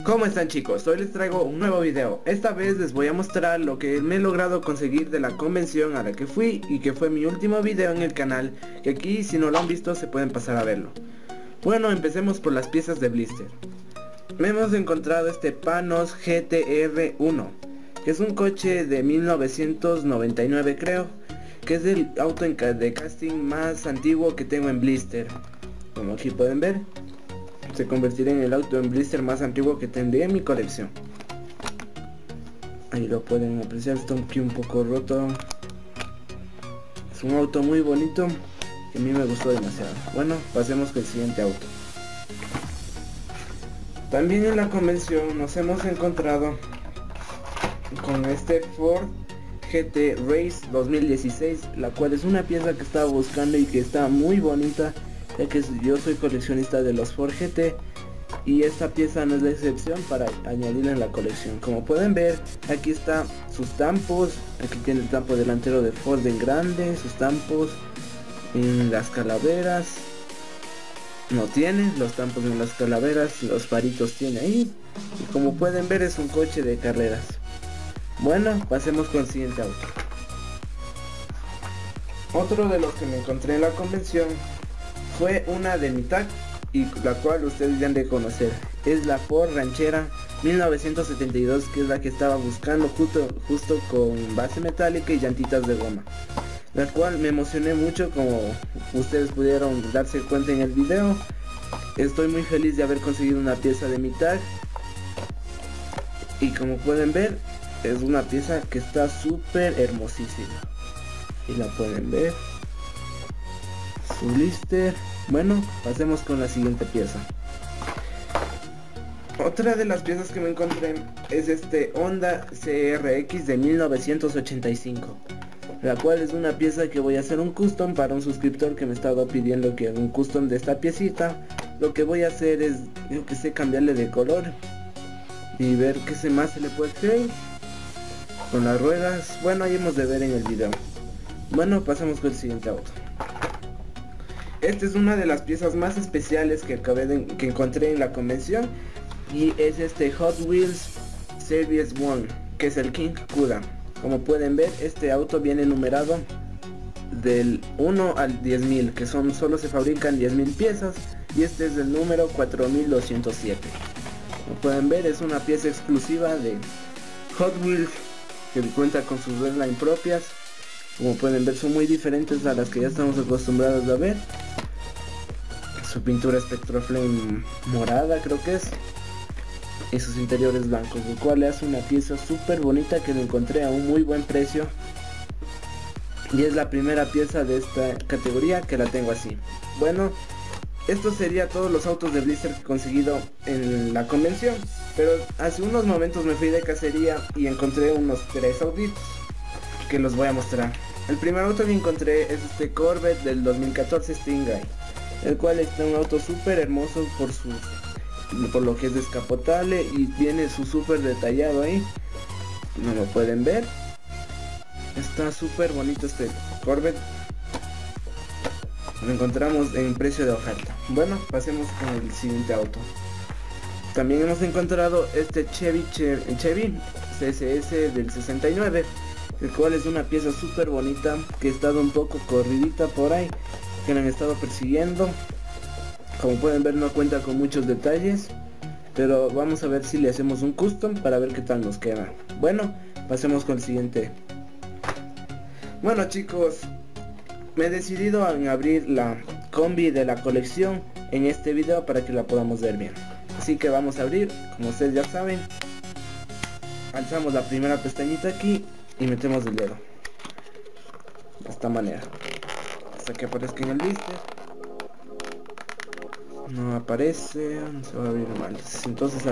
¿Cómo están, chicos? Hoy les traigo un nuevo video. Esta vez les voy a mostrar lo que me he logrado conseguir de la convención a la que fui y que fue mi último video en el canal, que aquí si no lo han visto se pueden pasar a verlo. Bueno, empecemos por las piezas de blister. Hemos encontrado este Panos GTR1, que es un coche de 1999 creo, que es el auto de casting más antiguo que tengo en blister. Como aquí pueden ver, se convertirá en el auto en blister más antiguo que tendré en mi colección. Ahí lo pueden apreciar, está aquí un poco roto. Es un auto muy bonito que a mí me gustó demasiado. Bueno, pasemos con el siguiente auto. También en la convención nos hemos encontrado con este Ford GT Race 2016, la cual es una pieza que estaba buscando y que está muy bonita, ya que yo soy coleccionista de los Ford GT y esta pieza no es la excepción para añadirla en la colección. Como pueden ver, aquí está sus tampos, aquí tiene el tampo delantero de Ford en grande, sus tampos en las calaveras, no tiene los tampos en las calaveras, los faritos tiene ahí, y como pueden ver es un coche de carreras. Bueno, pasemos con el siguiente auto. Otro de los que me encontré en la convención fue una de mi tag, y la cual ustedes ya han de conocer. Es la Ford Ranchera 1972, que es la que estaba buscando justo con base metálica y llantitas de goma, la cual me emocioné mucho, como ustedes pudieron darse cuenta en el video. Estoy muy feliz de haber conseguido una pieza de mi tag, y como pueden ver es una pieza que está súper hermosísima, y la pueden ver su blister. Bueno, pasemos con la siguiente pieza. Otra de las piezas que me encontré es este Honda CRX de 1985, la cual es una pieza que voy a hacer un custom para un suscriptor que me estaba pidiendo que haga un custom de esta piecita. Lo que voy a hacer es, yo que sé, cambiarle de color y ver qué más se le puede hacer con las ruedas. Bueno, ahí hemos de ver en el video. Bueno, pasamos con el siguiente auto. Esta es una de las piezas más especiales que encontré en la convención, y es este Hot Wheels Series 1, que es el King Cuda. Como pueden ver, este auto viene numerado del 1 al 10.000, que solo se fabrican 10.000 piezas, y este es el número 4207. Como pueden ver, es una pieza exclusiva de Hot Wheels, que cuenta con sus redline propias. Como pueden ver, son muy diferentes a las que ya estamos acostumbrados a ver. Su pintura Spectroflame morada creo que es, y sus interiores blancos, lo cual le hace una pieza súper bonita que lo encontré a un muy buen precio, y es la primera pieza de esta categoría que la tengo así. Bueno, esto sería todos los autos de blister que he conseguido en la convención, pero hace unos momentos me fui de cacería y encontré unos 3 autitos que los voy a mostrar. El primer auto que encontré es este Corvette del 2014 Stingray, el cual está un auto súper hermoso por lo que es descapotable, y tiene su súper detallado ahí, no lo pueden ver. Está súper bonito este Corvette, lo encontramos en precio de oferta. Bueno, pasemos con el siguiente auto. También hemos encontrado este Chevy CSS del 69, el cual es una pieza súper bonita que ha estado un poco corridita por ahí, que la han estado persiguiendo. Como pueden ver, no cuenta con muchos detalles, pero vamos a ver si le hacemos un custom para ver qué tal nos queda. Bueno, pasemos con el siguiente. Bueno, chicos, me he decidido en abrir la combi de la colección en este video para que la podamos ver bien. Así que vamos a abrir, como ustedes ya saben, alzamos la primera pestañita aquí y metemos el dedo de esta manera hasta que aparezca en el blister. No aparece, se va a abrir mal, entonces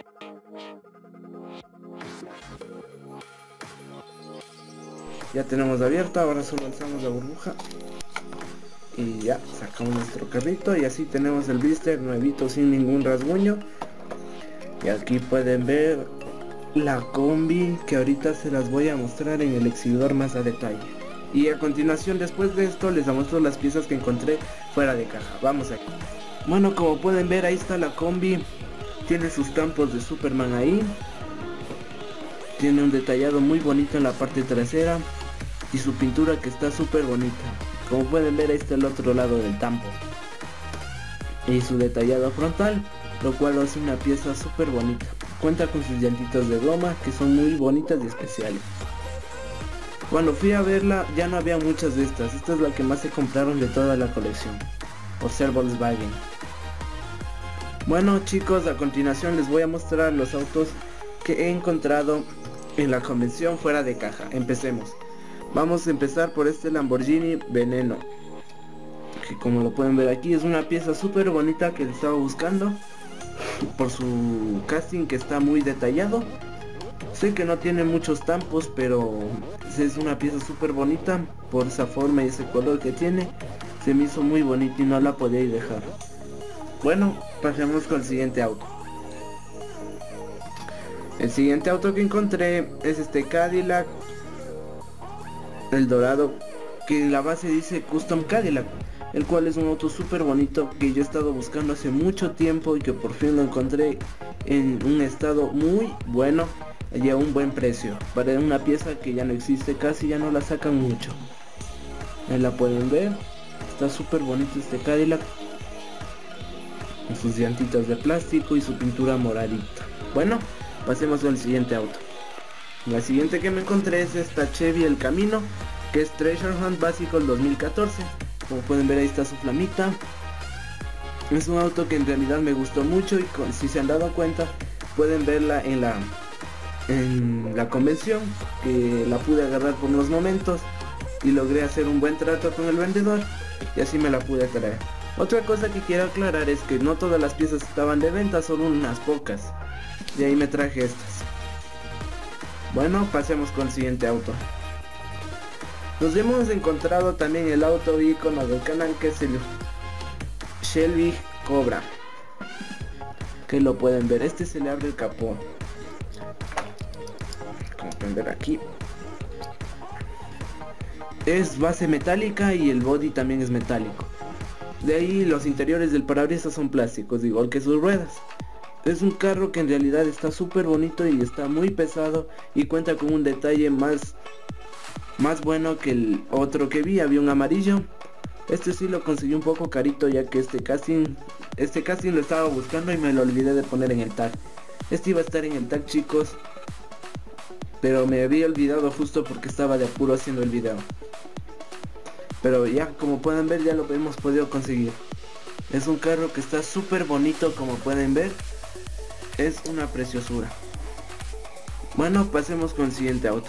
ya tenemos abierta. Ahora solo alzamos la burbuja y ya sacamos nuestro carrito, y así tenemos el blister nuevito sin ningún rasguño. Y aquí pueden ver la combi, que ahorita se las voy a mostrar en el exhibidor más a detalle. Y a continuación, después de esto, les muestro las piezas que encontré fuera de caja. Vamos aquí. Bueno, como pueden ver, ahí está la combi Tiene sus campos de Superman ahí. Tiene un detallado muy bonito en la parte trasera. Y su pintura que está súper bonita. Como pueden ver, ahí está el otro lado del tampo. Y su detallado frontal, lo cual hace una pieza súper bonita. Cuenta con sus llantitas de goma que son muy bonitas y especiales. Cuando fui a verla ya no había muchas de estas. Esta es la que más se compraron de toda la colección, por ser Volkswagen. Bueno chicos, a continuación les voy a mostrar los autos que he encontrado en la convención fuera de caja. Empecemos. Vamos a empezar por este Lamborghini Veneno, que como lo pueden ver aquí es una pieza súper bonita que estaba buscando por su casting, que está muy detallado. Sé que no tiene muchos tampos, pero es una pieza súper bonita por esa forma y ese color que tiene. Se me hizo muy bonito y no la podía dejar. Bueno, pasemos con el siguiente auto. El siguiente auto que encontré es este Cadillac, el dorado, que en la base dice Custom Cadillac, el cual es un auto súper bonito que yo he estado buscando hace mucho tiempo y que por fin lo encontré en un estado muy bueno y a un buen precio, para una pieza que ya no existe, casi ya no la sacan mucho. Ahí la pueden ver, está súper bonito este Cadillac, con sus llantitas de plástico y su pintura moradita. Bueno, pasemos al siguiente auto. La siguiente que me encontré es esta Chevy El Camino, que es Treasure Hunt básico el 2014. Como pueden ver, ahí está su flamita. Es un auto que en realidad me gustó mucho y si se han dado cuenta pueden verla en la convención, que la pude agarrar por unos momentos y logré hacer un buen trato con el vendedor y así me la pude traer. Otra cosa que quiero aclarar es que no todas las piezas estaban de venta, solo unas pocas, y ahí me traje estas. Bueno, pasemos con el siguiente auto. Nos hemos encontrado también el auto icono del canal, que es el Shelby Cobra, que lo pueden ver. Este se le abre el capó, como pueden ver aquí. Es base metálica y el body también es metálico. De ahí los interiores del parabrisas son plásticos, igual que sus ruedas. Es un carro que en realidad está súper bonito y está muy pesado y cuenta con un detalle más bueno que el otro que vi. Había un amarillo. Este sí lo conseguí un poco carito, ya que este casting lo estaba buscando y me lo olvidé de poner en el tag. Este iba a estar en el tag, chicos, pero me había olvidado justo porque estaba de apuro haciendo el video. Pero ya, como pueden ver, ya lo hemos podido conseguir. Es un carro que está súper bonito, como pueden ver. Es una preciosura. Bueno, pasemos con el siguiente auto.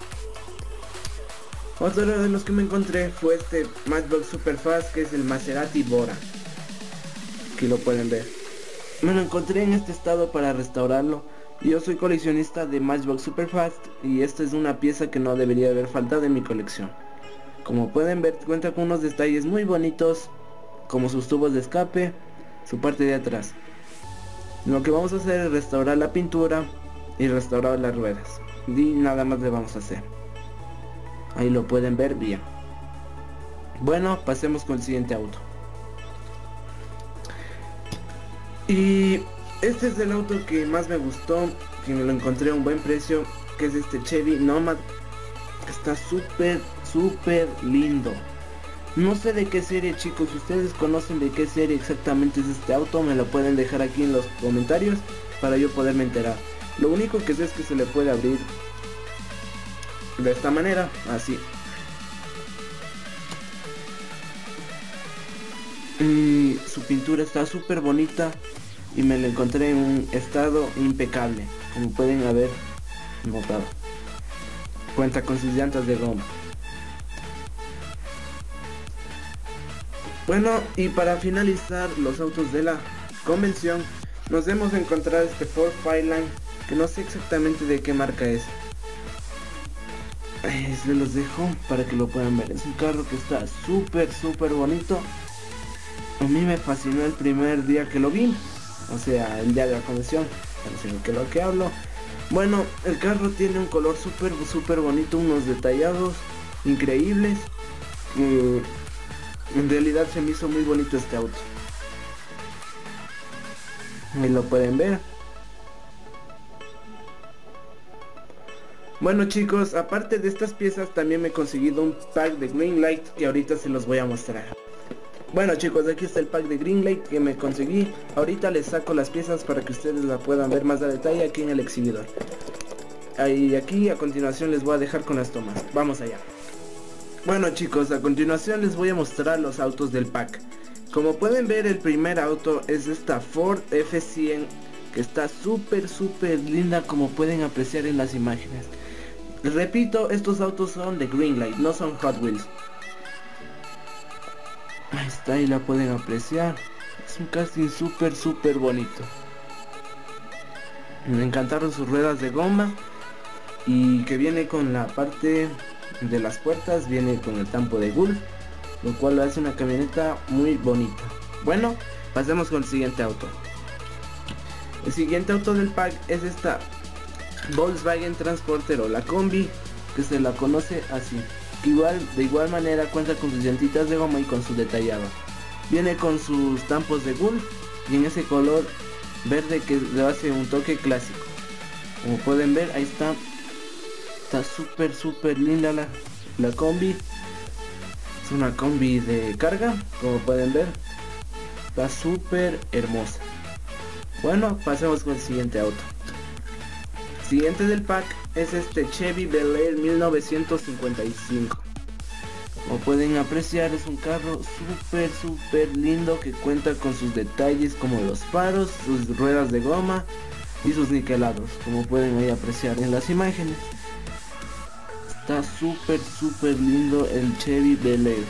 Otro de los que me encontré fue este Matchbox Superfast, que es el Maserati Bora. Aquí lo pueden ver. Me lo encontré en este estado para restaurarlo. Yo soy coleccionista de Matchbox Superfast y esta es una pieza que no debería haber faltado en mi colección. Como pueden ver, cuenta con unos detalles muy bonitos, como sus tubos de escape, su parte de atrás. Lo que vamos a hacer es restaurar la pintura y restaurar las ruedas, y nada más le vamos a hacer. Ahí lo pueden ver bien. Bueno, pasemos con el siguiente auto. Y este es el auto que más me gustó, que me lo encontré a un buen precio, que es este Chevy Nomad, que está súper lindo. No sé de qué serie, chicos. Si ustedes conocen de qué serie exactamente es este auto, me lo pueden dejar aquí en los comentarios para yo poderme enterar. Lo único que sé es que se le puede abrir de esta manera, así. Y su pintura está súper bonita y me la encontré en un estado impecable, como pueden haber notado. Cuenta con sus llantas de goma. Bueno, y para finalizar los autos de la convención, nos hemos encontrado este Ford Fireline, que no sé exactamente de qué marca es. Se los dejo para que lo puedan ver. Es un carro que está súper bonito. A mí me fascinó el primer día que lo vi, o sea, el día de la convención, no sé de lo que hablo. Bueno, el carro tiene un color súper bonito, unos detallados increíbles. En realidad se me hizo muy bonito este auto. Ahí lo pueden ver. Bueno chicos, aparte de estas piezas también me he conseguido un pack de Greenlight que ahorita se los voy a mostrar. Bueno chicos, aquí está el pack de Greenlight que me conseguí. Ahorita les saco las piezas para que ustedes la puedan ver más a detalle aquí en el exhibidor. Y aquí a continuación les voy a dejar con las tomas. Vamos allá. Bueno chicos, a continuación les voy a mostrar los autos del pack. Como pueden ver, el primer auto es esta Ford F100 que está súper linda, como pueden apreciar en las imágenes. Repito, estos autos son de Greenlight, no son Hot Wheels. Ahí está, ahí la pueden apreciar. Es un casting súper bonito. Me encantaron sus ruedas de goma y que viene con la parte de las puertas, viene con el tampo de Gulf, lo cual hace una camioneta muy bonita. Bueno, pasemos con el siguiente auto. El siguiente auto del pack es esta Volkswagen Transporter o la combi, que se la conoce así. De igual manera cuenta con sus llantitas de goma y con su detallado. Viene con sus tampos de Gulf y en ese color verde que le hace un toque clásico. Como pueden ver, ahí está. Está súper linda la combi. Es una combi de carga, como pueden ver. Está súper hermosa. Bueno, pasemos con el siguiente auto. Siguiente del pack es este Chevy Bel Air 1955. Como pueden apreciar, es un carro súper lindo que cuenta con sus detalles como los faros, sus ruedas de goma y sus niquelados, como pueden ahí apreciar en las imágenes. Está súper lindo el Chevy Bel Air.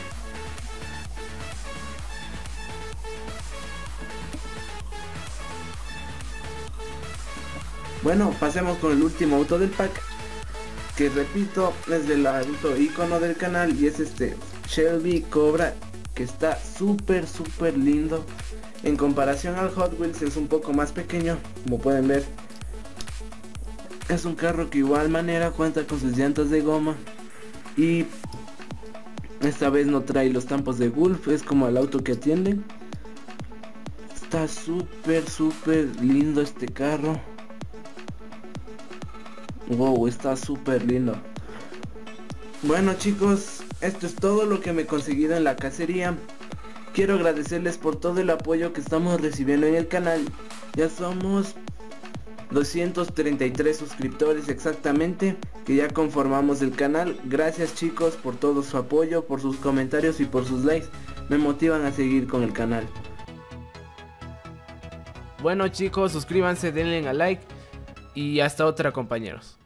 Bueno, pasemos con el último auto del pack, que repito es del auto icono del canal, y es este Shelby Cobra, que está súper lindo. En comparación al Hot Wheels es un poco más pequeño, como pueden ver. Es un carro que igual manera cuenta con sus llantas de goma y esta vez no trae los tampos de Gulf, es como el auto que atiende. Está súper lindo este carro. Wow, está súper lindo. Bueno chicos, esto es todo lo que me he conseguido en la cacería. Quiero agradecerles por todo el apoyo que estamos recibiendo en el canal. Ya somos 233 suscriptores exactamente, que ya conformamos el canal. Gracias chicos por todo su apoyo, por sus comentarios y por sus likes. Me motivan a seguir con el canal. Bueno chicos, suscríbanse, denle a like y hasta otra compañeros.